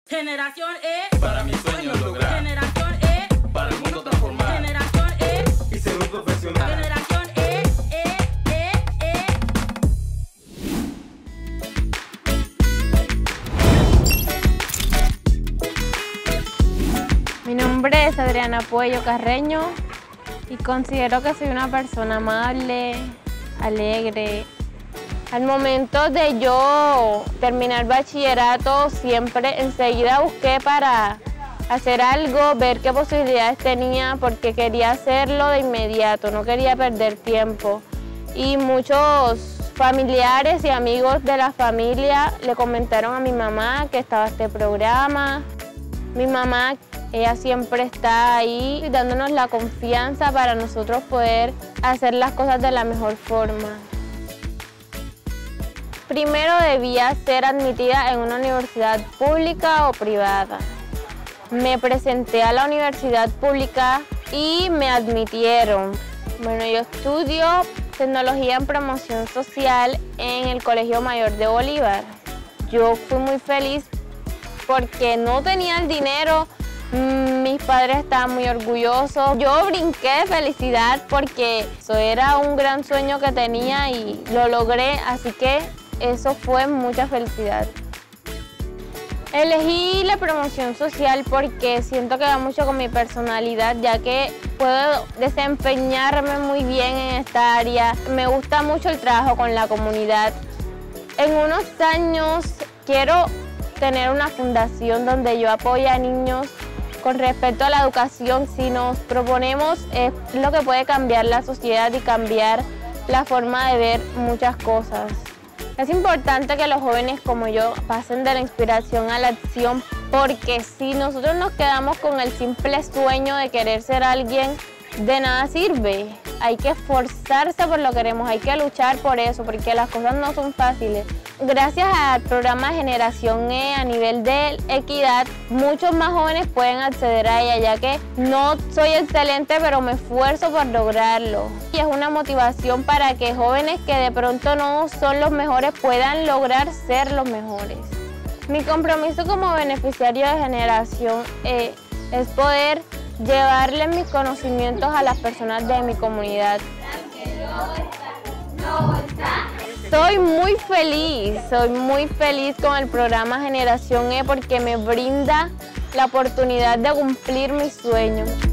Generación E, para mis sueños lograr. Generación E, Para el mundo transformar. Generación E, Y ser un profesional. Generación E. Mi nombre es Adriana Puello Carreño y considero que soy una persona amable, alegre. Al momento de yo terminar bachillerato, siempre enseguida busqué para hacer algo, ver qué posibilidades tenía, porque quería hacerlo de inmediato, no quería perder tiempo. Y muchos familiares y amigos de la familia le comentaron a mi mamá que estaba este programa. Mi mamá, ella siempre está ahí dándonos la confianza para nosotros poder hacer las cosas de la mejor forma. Primero debía ser admitida en una universidad pública o privada. Me presenté a la universidad pública y me admitieron. Bueno, yo estudio tecnología en promoción social en el Colegio Mayor de Bolívar. Yo fui muy feliz porque no tenía el dinero, mis padres estaban muy orgullosos. Yo brinqué de felicidad porque eso era un gran sueño que tenía y lo logré, así que eso fue mucha felicidad. Elegí la promoción social porque siento que va mucho con mi personalidad, ya que puedo desempeñarme muy bien en esta área. Me gusta mucho el trabajo con la comunidad. En unos años quiero tener una fundación donde yo apoye a niños con respecto a la educación. Si nos proponemos, es lo que puede cambiar la sociedad y cambiar la forma de ver muchas cosas. Es importante que los jóvenes como yo pasen de la inspiración a la acción, porque si nosotros nos quedamos con el simple sueño de querer ser alguien, de nada sirve. Hay que esforzarse por lo que queremos, hay que luchar por eso, porque las cosas no son fáciles. Gracias al programa Generación E a nivel de equidad, muchos más jóvenes pueden acceder a ella, ya que no soy excelente, pero me esfuerzo por lograrlo. Y es una motivación para que jóvenes que de pronto no son los mejores puedan lograr ser los mejores. Mi compromiso como beneficiario de Generación E es poder llevarle mis conocimientos a las personas de mi comunidad. Soy muy feliz con el programa Generación E porque me brinda la oportunidad de cumplir mis sueños.